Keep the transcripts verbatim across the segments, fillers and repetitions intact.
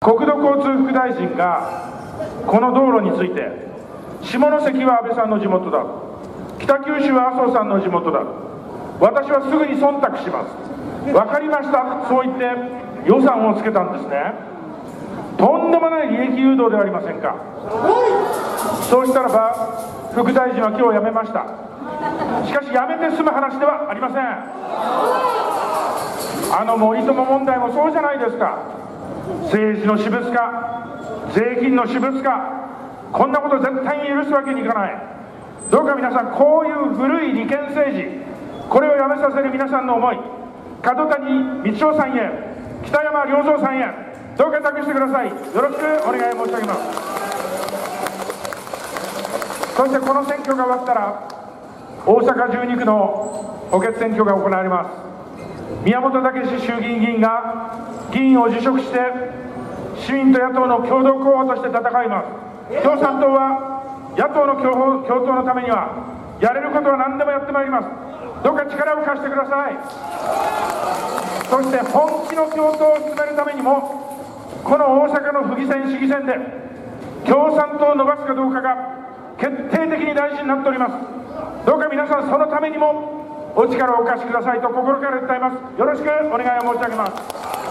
国土交通副大臣がこの道路について、下関は安倍さんの地元だ、北九州は麻生さんの地元だ、私はすぐに忖度します、分かりました、そう言って予算をつけたんですね。とんでもない利益誘導ではありませんか。そうしたらば副大臣は今日辞めました。しかし辞めて済む話ではありません。あの森友問題もそうじゃないですか。政治の私物化、税金の私物化、こんなこと絶対に許すわけにいかない。どうか皆さん、こういう古い利権政治、これをやめさせる皆さんの思い、角谷道夫さんへ、北山良三さんへ、どうか託してください。よろしくお願い申し上げます。そしてこの選挙が終わったら、大阪じゅうに区の補欠選挙が行われます。宮本岳氏衆議院議員が議員を辞職して、市民と野党の共同候補として戦います。共産党は野党の共闘共闘のためにはやれることは何でもやってまいります。どうか力を貸してください。そして本気の共闘を進めるためにも、この大阪の府議選市議選で共産党を伸ばすかどうかが決定的に大事になっております。どうか皆さん、そのためにもお力をお貸しくださいと心から訴えます。よろしくお願いを申し上げます。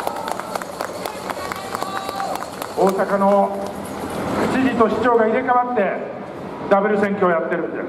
大阪の府知事と市長が入れ替わってダブル選挙をやってるんです。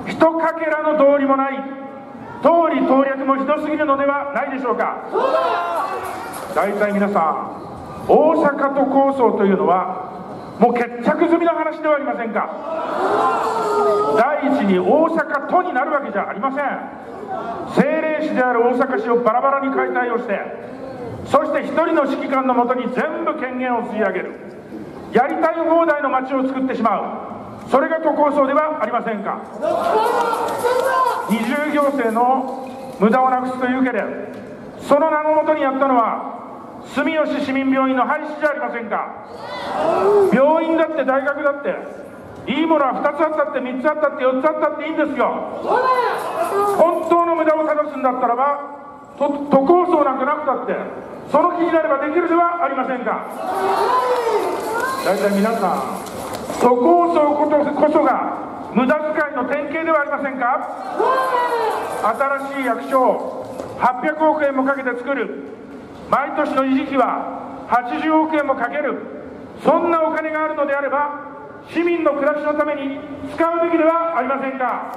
ひとかけらの道理もない、党利党略もひどすぎるのではないでしょうか。大体皆さん、大阪都構想というのはもう決着済みの話ではありませんか。第一に大阪都になるわけじゃありません。政令市である大阪市をバラバラに解体をして、そして一人の指揮官のもとに全部権限を吸い上げる、やりたい放題の街を作ってしまう、それが都構想ではありませんか。二重行政の無駄をなくすというけで、その名のもとにやったのは住吉市民病院の廃止じゃありませんか。病院だって大学だっていいものはふたつあったってみっつあったってよっつあったっていいんですよ。本当の無駄を正すんだったらば都構想なんかなくたってその気になればできるではありませんか。大体皆さん、都構想こそこそが無駄遣いの典型ではありませんか。新しい役所をはっぴゃくおくえんもかけて作る、毎年の維持費ははちじゅうおくえんもかける、そんなお金があるのであれば市民の暮らしのために使うべきではありませんか。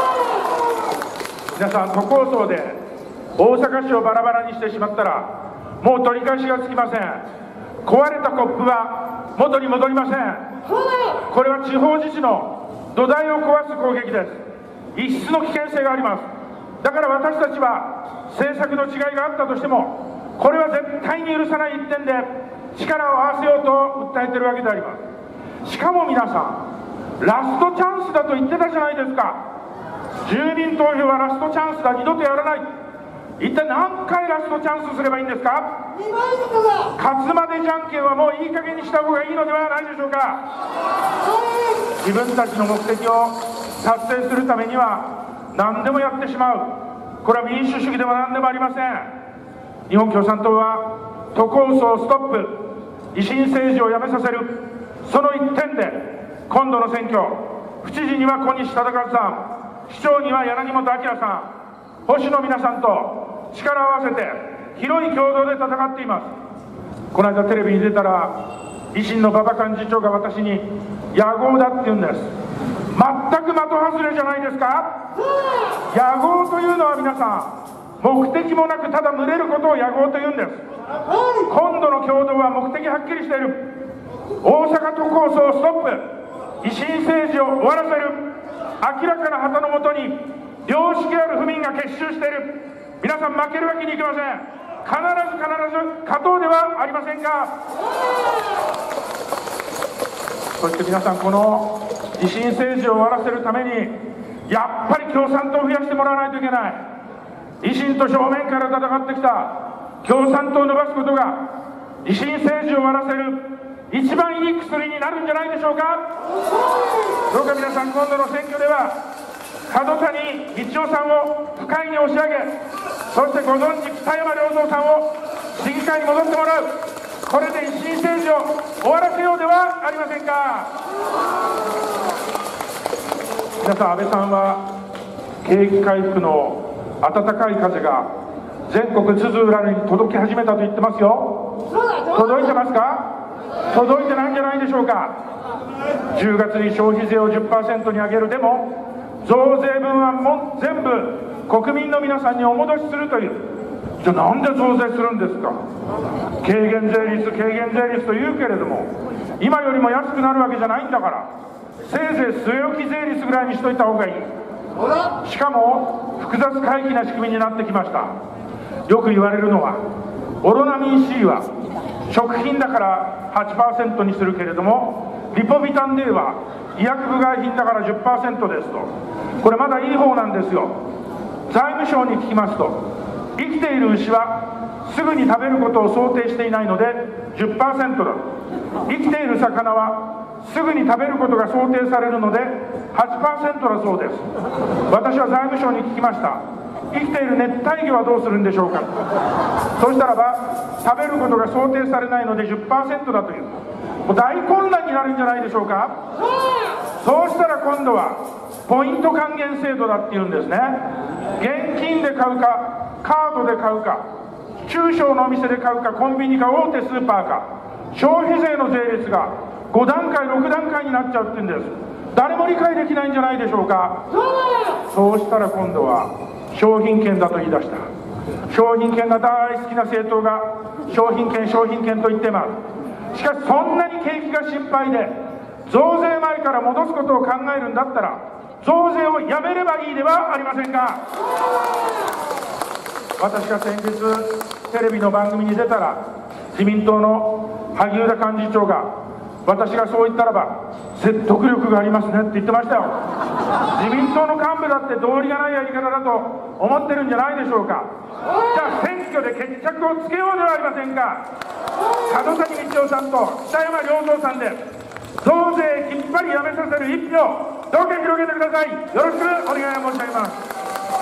皆さん、都構想で大阪市をバラバラにしてしまったらもう取り返しがつきません。壊れたコップは元に戻りません。これは地方自治の土台を壊す攻撃です。異質の危険性があります。だから私たちは政策の違いがあったとしても、これは絶対に許さない一点で力を合わせようと訴えているわけであります。しかも皆さん、ラストチャンスだと言ってたじゃないですか。住民投票はラストチャンスだ、二度とやらない。一体何回ラストチャンスすればいいんですか。勝つまでじゃんけんはもういい加減にした方がいいのではないでしょうか。自分たちの目的を達成するためには何でもやってしまう、これは民主主義でも何でもありません。日本共産党は都構想ストップ、維新政治をやめさせる、その一点で今度の選挙、府知事には小西忠和さん、市長には柳本明さん、保守の皆さんと力を合わせて広い共同で戦っています。この間テレビに出たら維新の馬場幹事長が私に野合だって言うんです。全く的外れじゃないですか。野合というのは皆さん、目的もなくただ群れることを野合というんです。今度の共同は目的はっきりしている。大阪都構想ストップ、維新政治を終わらせる。明らかな旗のもとに良識ある府民が結集している。皆さん負けるわけにいきません。必ず必ず勝とうではありませんか。そして皆さん、この維新政治を終わらせるためにやっぱり共産党を増やしてもらわないといけない。維新と正面から戦ってきた共産党を伸ばすことが維新政治を終わらせる一番いい薬になるんじゃないでしょうか。どうか皆さん、今度の選挙では角谷道夫さんを府会に押し上げ、そしてご存知北山良三さんを市議会に戻ってもらう、 これで維新政治を終わらせようではありませんか。皆さん、安倍さんは景気回復の暖かい風が全国津々浦々に届き始めたと言ってますよ。届いてますか？届いてないんじゃないでしょうか。じゅうがつに消費税を じゅっパーセント に上げるでも増税分はも全部国民の皆さんにお戻しするという。じゃあなんで増税するんですか。軽減税率軽減税率と言うけれども今よりも安くなるわけじゃないんだからせいぜい据え置き税率ぐらいにしといた方がいい。しかも複雑回帰な仕組みになってきました。よく言われるのはオロナミン C は食品だから はちパーセント にするけれどもリポビタン D は医薬部外品だから じゅっパーセント ですと。これまだいい方なんですよ。財務省に聞きますと生きている牛はすぐに食べることを想定していないので じゅっパーセント だ。生きている魚はすぐに食べることが想定されるので はちパーセント だそうです。私は財務省に聞きました。生きている熱帯魚はどうするんでしょうか。そうしたらば食べることが想定されないので じゅっパーセント だという、もう大混乱になるんじゃないでしょうか。そうしたら今度はポイント還元制度だっていうんですね。現金で買うかカードで買うか中小のお店で買うかコンビニか大手スーパーか消費税の税率がご段階ろく段階になっちゃうって言うんです。誰も理解できないんじゃないでしょうか。そうしたら今度は商品券だと言い出した。商品券が大好きな政党が商品券商品券と言ってます。しかしそんなに景気が心配で増税前から戻すことを考えるんだったら増税をやめればいいではありませんか。私が先日テレビの番組に出たら自民党の萩生田幹事長が私がそう言ったらば説得力がありますねって言ってましたよ。自民党の幹部だって道理がないやり方だと思ってるんじゃないでしょうか。じゃあ選挙で決着をつけようではありませんか。門谷道夫さんと北山良三さんで増税きっぱりやめさせる一票どうか広げてください。よろしくお願い申し上げます。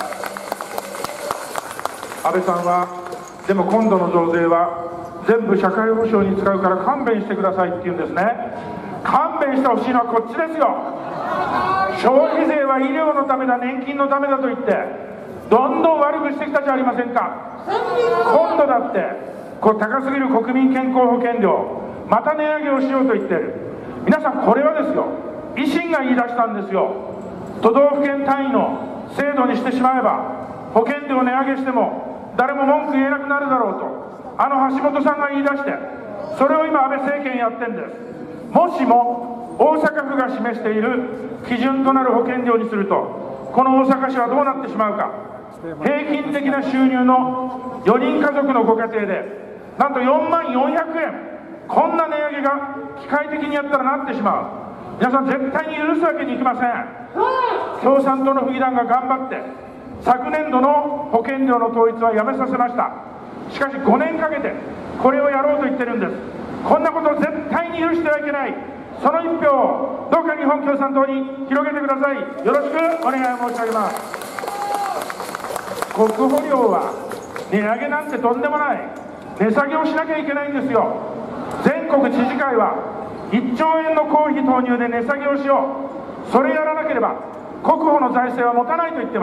安倍さんはでも今度の増税は全部社会保障に使うから勘弁してくださいって言うんですね。勘弁してほしいのはこっちですよ。消費税は医療のためだ年金のためだと言ってどんどん悪くしてきたじゃありませんか。今度だってこう高すぎる国民健康保険料また値上げをしようと言ってる。皆さんこれはですよ維新が言い出したんですよ。都道府県単位の制度にしてしまえば保険料値上げしても誰も文句言えなくなるだろうとあの橋本さんが言い出してそれを今安倍政権やってるんです。もしも大阪府が示している基準となる保険料にするとこの大阪市はどうなってしまうか。平均的な収入のよにん家族のご家庭でなんとよんまんよんひゃくえんこんな値上げが機械的にやったらなってしまう。皆さん絶対に許すわけにいきません。共産党の府議団が頑張って昨年度の保険料の統一はやめさせました。しかしごねんかけてこれをやろうと言ってるんです。こんなことを絶対に許してはいけない。その一票をどうか日本共産党に広げてください。よろしくお願い申し上げます。国保料は値上げなんてとんでもない値下げをしなきゃいけないんですよ。全国知事会はいっちょうえんの公費投入で値下げをしよう。それやらなければ国保の財政は持たないと言ってます。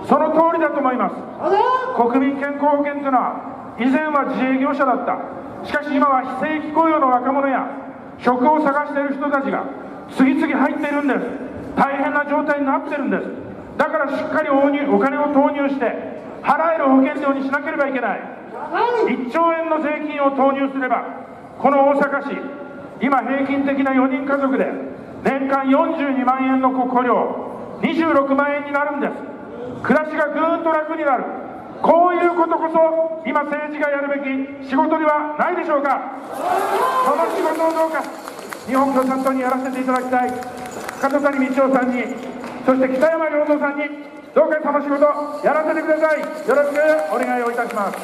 その通りだと思います。国民健康保険というのは以前は自営業者だった。しかし今は非正規雇用の若者や職を探している人たちが次々入っているんです。大変な状態になっているんです。だからしっかりお金を投入して払える保険料にしなければいけない。いっちょうえんの税金を投入すればこの大阪市今平均的なよにん家族で年間よんじゅうにまんえんの国保料にじゅうろくまんえんになるんです。暮らしがぐーんと楽になる。こういうことこそ今政治がやるべき仕事ではないでしょうか。その仕事をどうか日本共産党にやらせていただきたい。門谷道夫さんにそして北山良三さんにどうかその仕事やらせてください。よろしくお願いをいたします。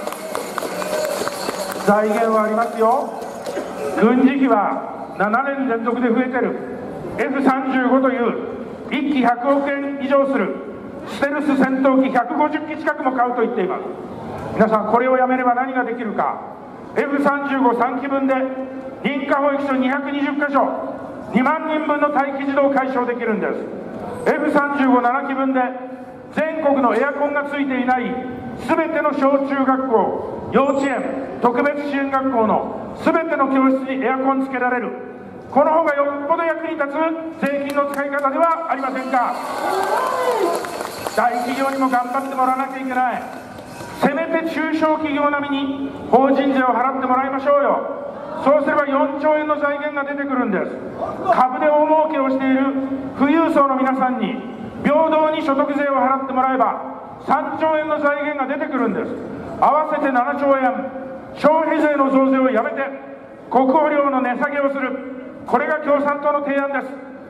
財源はありますよ。軍事費はななねん連続で増えてる。 エフさんじゅうご といういっきひゃくおくえん以上するステルス戦闘機ひゃくごじゅっき近くも買うと言っています。皆さんこれをやめれば何ができるか。 エフさんじゅうごさんきぶんで認可保育所にひゃくにじゅっかしょ、にまんにんぶんの待機児童を解消できるんです。 エフさんじゅうごななきぶんで全国のエアコンがついていないすべての小中学校、幼稚園、特別支援学校のすべての教室にエアコンつけられる。この方がよっぽど役に立つ税金の使い方ではありませんか。大企業にも頑張ってもらわなきゃいけない。せめて中小企業並みに法人税を払ってもらいましょうよ。そうすればよんちょうえんの財源が出てくるんです。株で大儲けをしている富裕層の皆さんに平等に所得税を払ってもらえばさんちょうえんの財源が出てくるんです。合わせてななちょうえん、消費税の増税をやめて国保料の値下げをする、これが共産党の提案です。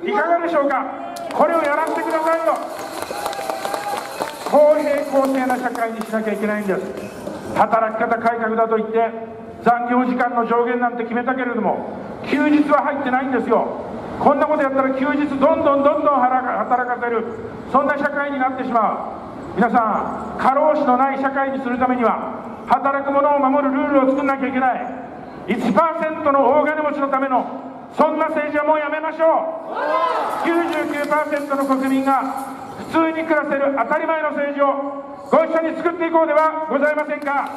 いかがでしょうか。これをやらせてくださいよ。公平公正な社会にしなきゃいけないんです。働き方改革だと言って残業時間の上限なんて決めたけれども休日は入ってないんですよ。こんなことやったら休日どんどんどんどん働かせる、そんな社会になってしまう。皆さん、過労死のない社会にするためには働く者を守るルールを作らなきゃいけない。 いちパーセント の大金持ちのためのそんな政治はもうやめましょう。 きゅうじゅうきゅうパーセント の国民が普通に暮らせる当たり前の政治をご一緒に作っていこうではございませんか。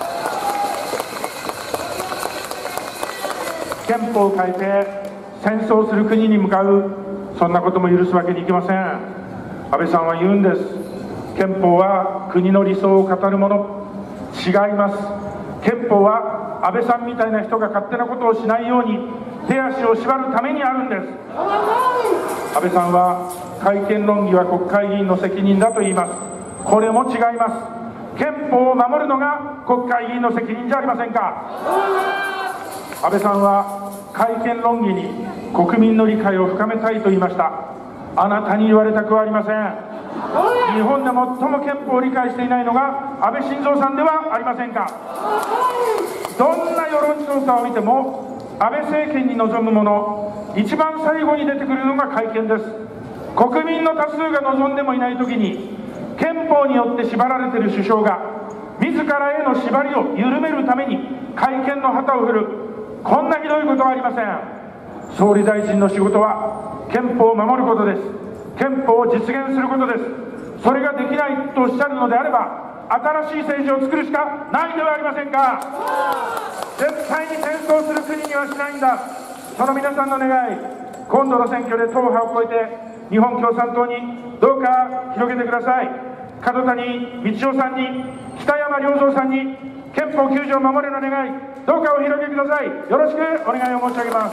憲法を変えて戦争する国に向かう、そんなことも許すわけにいきません。安倍さんは言うんです。憲法は国の理想を語るもの。違います。憲法は安倍さんみたいな人が勝手なことをしないように手足を縛るためにあるんです。安倍さんは改憲論議は国会議員の責任だと言います。これも違います。憲法を守るのが国会議員の責任じゃありませんか。安倍さんは改憲論議に国民の理解を深めたいと言いました。あなたに言われたくはありません。日本で最も憲法を理解していないのが安倍晋三さんではありませんか。どんな世論調査を見ても安倍政権に望むもの、一番最後に出てくるのが改憲です。国民の多数が望んでもいないときに憲法によって縛られている首相が自らへの縛りを緩めるために改憲の旗を振る、こんなひどいことはありません。総理大臣の仕事は憲法を守ることです。憲法を実現することです。それができないとおっしゃるのであれば新しい政治を作るしかないではありませんか。絶対に戦争する国にはしないんだ。その皆さんの願い、今度の選挙で党派を超えて日本共産党にどうか広げてください。角谷道夫さんに、北山良三さんに憲法きゅうじょうを守れの願い、どうかお広げください。よろしくお願いを申し上げます。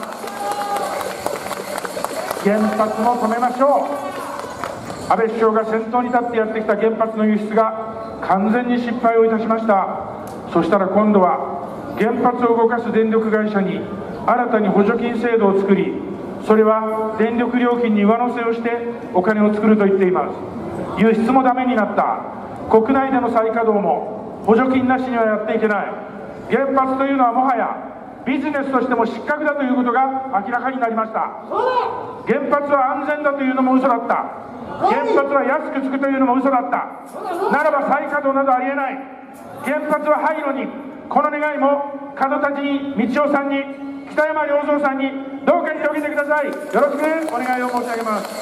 原発も止めましょう。安倍首相が先頭に立ってやってきた原発の輸出が完全に失敗をいたしました。そしたら今度は原発を動かす電力会社に新たに補助金制度を作り、それは電力料金に上乗せをしてお金を作ると言っています。輸出もダメになった。国内での再稼働も補助金なしにはやっていけない。原発というのはもはやビジネスとしても失格だということが明らかになりました。原発は安全だというのも嘘だった。原発は安くつくというのも嘘だった。ならば再稼働などありえない。原発は廃炉に、この願いも角谷道夫さんに、北山良三さんにどうか広げてください。よろしくお願いを申し上げます。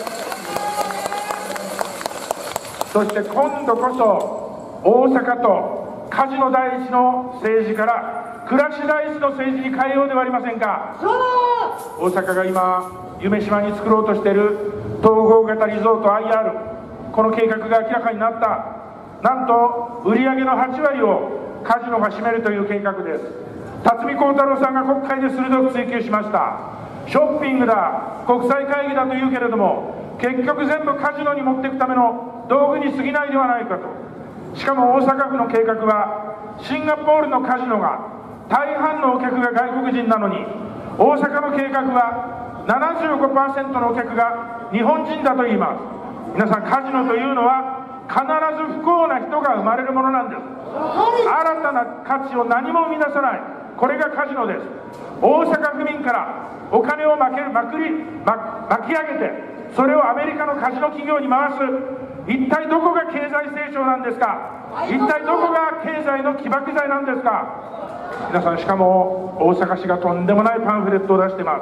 そして今度こそ大阪とカジノ第一の政治から暮らし第一の政治に変えようではありませんか。大阪が今夢洲に作ろうとしている統合型リゾート アイアール、 この計画が明らかになった。なんと売上のはちわりをカジノが占めるという計画です。辰巳幸太郎さんが国会で鋭く追及しました。ショッピングだ、国際会議だと言うけれども結局全部カジノに持っていくための道具に過ぎないではないかと。しかも大阪府の計画はシンガポールのカジノが大半のお客が外国人なのに、大阪の計画は ななじゅうごパーセント のお客が日本人だと言います。皆さん、カジノというのは必ず不幸な人が生まれるものなんです。新たな価値を何も生み出さない、これがカジノです。大阪府民からお金をまけるまくり、ま、巻き上げて、それをアメリカのカジノ企業に回す。一体どこが経済成長なんですか。一体どこが経済の起爆剤なんですか。 皆さん、しかも大阪市がとんでもないパンフレットを出しています。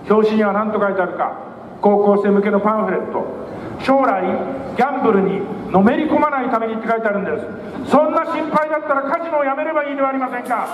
表紙には何と書いてあるか。高校生向けのパンフレット。将来ギャンブルにのめり込まないためにって書いてあるんです。そんな心配だったらカジノをやめればいいではありませんか。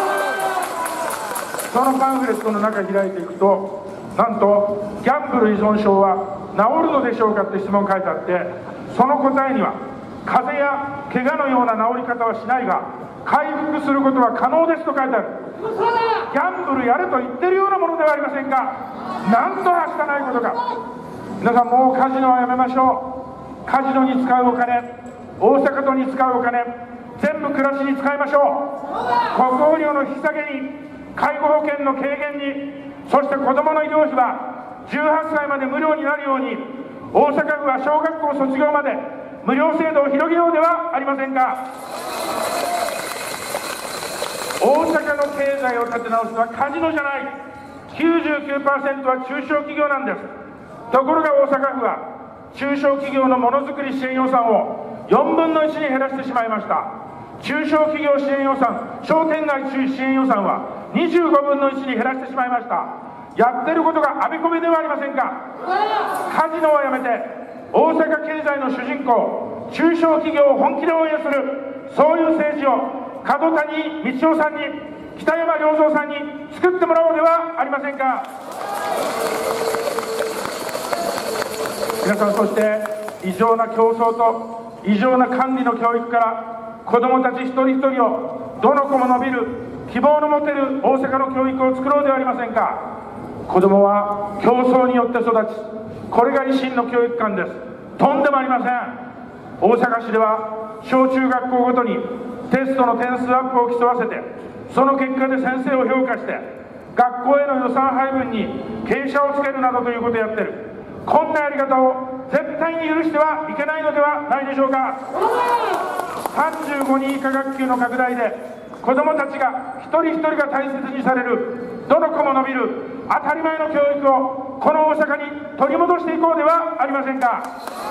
そのパンフレットの中開いていくと、なんとギャンブル依存症は治るのでしょうかって質問書いてあって、その答えには風邪や怪我のような治り方はしないが回復することは可能ですと書いてある。ギャンブルやれと言ってるようなものではありませんか。なんとはしたないことか。皆さん、もうカジノはやめましょう。カジノに使うお金、大阪都に使うお金、全部暮らしに使いましょう。国保料の引き下げに、介護保険の軽減に、そして子どもの医療費はじゅうはっさいまで無料になるように、大阪府は小学校卒業まで無料制度を広げようではありませんか。大阪の経済を立て直すのはカジノじゃない。きゅうじゅうきゅうパーセント は中小企業なんです。ところが大阪府は中小企業のものづくり支援予算をよんぶんのいちに減らしてしまいました。中小企業支援予算、商店街支援予算はにじゅうごぶんのいちに減らしてしまいました。やってることがあべこべではありませんか。カジノをやめて大阪経済の主人公、中小企業を本気で応援する、そういう政治を角谷道夫さんに、北山良三さんに作ってもらおうではありませんか。皆さん、そして異常な競争と異常な管理の教育から子どもたち一人一人をどの子も伸びる希望の持てる大阪の教育を作ろうではありませんか。子どもは競争によって育ち、これが維新の教育観です。とんでもありません。大阪市では小中学校ごとにテストの点数アップを競わせて、その結果で先生を評価して学校への予算配分に傾斜をつけるなどということをやってる。こんなやり方を絶対に許してはいけないのではないでしょうか。さんじゅうごにん以下学級の拡大で子どもたちが一人一人が大切にされる、どの子も伸びる当たり前の教育をこの大阪に取り戻していこうではありませんか。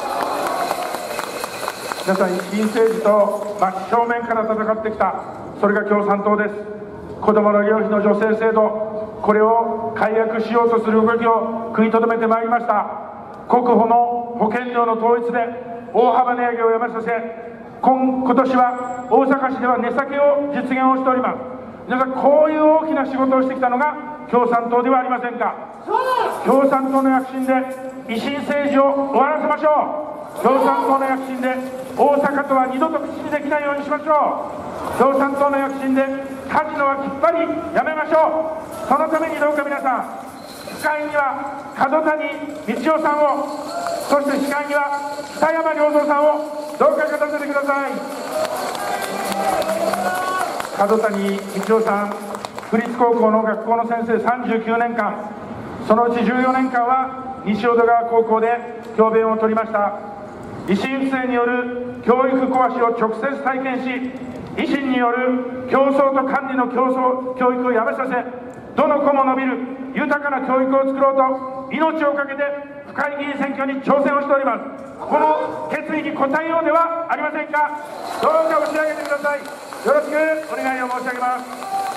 皆さん、維新政治と真正面から戦ってきた、それが共産党です。子どもの医療費の助成制度、これを解約しようとする動きを食いとどめてまいりました。国保の保険料の統一で大幅値上げをやめさせ、今, 今年は大阪市では値下げを実現をしております。皆さん、こういう大きな仕事をしてきたのが共産党ではありませんか。共産党の躍進で維新政治を終わらせましょう。共産党の躍進で大阪とは二度と口にできないようにしましょう。共産党の躍進でカジノはきっぱりやめましょう。そのためにどうか皆さん、司会には角谷道夫さんを、そして司会には北山良三さんをどうか勝たせてください。角谷道夫さん、府立高校の学校の先生さんじゅうきゅうねんかん、そのうちじゅうよねんかんは西淀川高校で教鞭を取りました。維新不正による教育壊しを直接体験し、維新による競争と管理の競争教育をやめさせ、どの子も伸びる豊かな教育を作ろうと命を懸けて府会議員選挙に挑戦をしております。この決意に応えようではありませんか。どうか押し上げてください。よろしくお願いを申し上げます。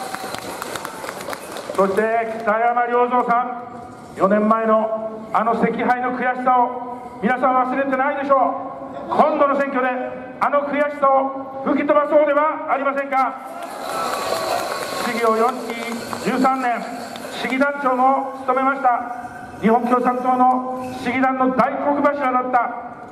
そして北山良三さん、よねんまえのあの惜敗の悔しさを皆さん忘れてないでしょう。今度の選挙であの悔しさを吹き飛ばそうではありませんか。市議をよんきじゅうさんねん、市議団長も務めました。日本共産党の市議団の大黒柱だった、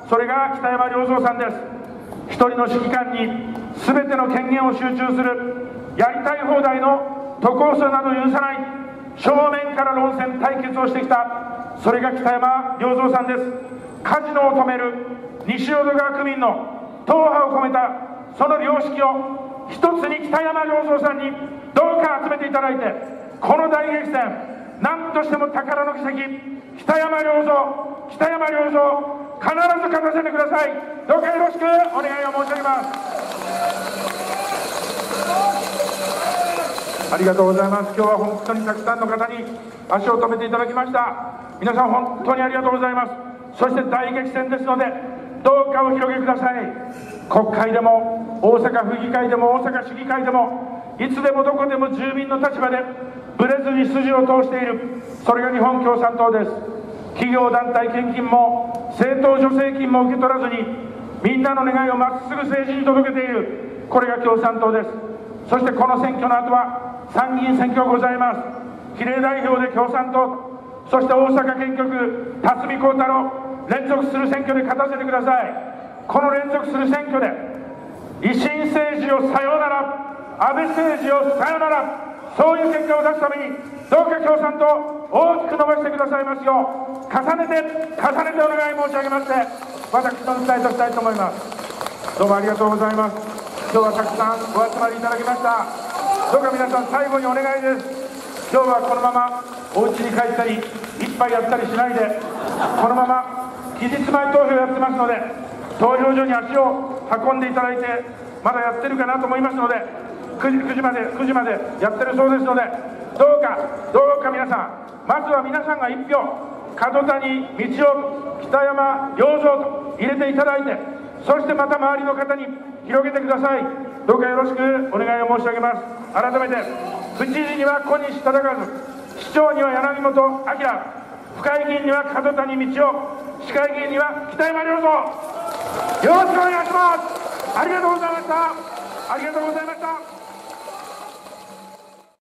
それが北山良三さんです。一人の指揮官に全ての権限を集中する、やりたい放題の都構想など許さない、正面から論戦対決をしてきた、それが北山良三さんです。カジノを止める西淀川区民の党派を込めたその良識を一つに北山良三さんにどうか集めていただいて、この大激戦、何としても宝の奇跡、北山良三、北山良三、必ず勝たせてください。どうかよろしくお願いを申し上げます。ありがとうございます。今日は本当にたくさんの方に足を止めていただきました。皆さん本当にありがとうございます。そして大激戦ですので、どうかお広げください。国会でも大阪府議会でも大阪市議会でもいつでもどこでも住民の立場でぶれずに筋を通している、それが日本共産党です。企業団体献金も政党助成金も受け取らずに、みんなの願いをまっすぐ政治に届けている、これが共産党です。そしてこの選挙の後は参議院選挙がございます。比例代表で共産党、そして大阪県局辰巳幸太郎、連続する選挙で勝たせてください。この連続する選挙で維新政治をさようなら、安倍政治をさようなら、そういう結果を出すためにどうか共産党大きく伸ばしてくださいますよう、重ねて重ねてお願い申し上げまして、私の伝えとしたいと思います。どうもありがとうございます。今日はたくさんお集まりいただきました。どうか皆さん最後にお願いです。今日はこのままお家に帰ったり一杯やったりしないで、このまま期日前投票やってますので、投票所に足を運んでいただいて、まだやってるかなと思いますので、くじ, くじまでくじまでやってるそうですので、どうかどうか皆さん、まずは皆さんが一票、角谷道夫、北山洋三と入れていただいて、そしてまた周りの方に広げてください。どうかよろしくお願いを申し上げます。改めて府知事には小西忠和、市長には柳本明、府会議員には角谷道夫、市会議員には北山良三、よろしくお願いします。ありがとうございました。ありがとうございました。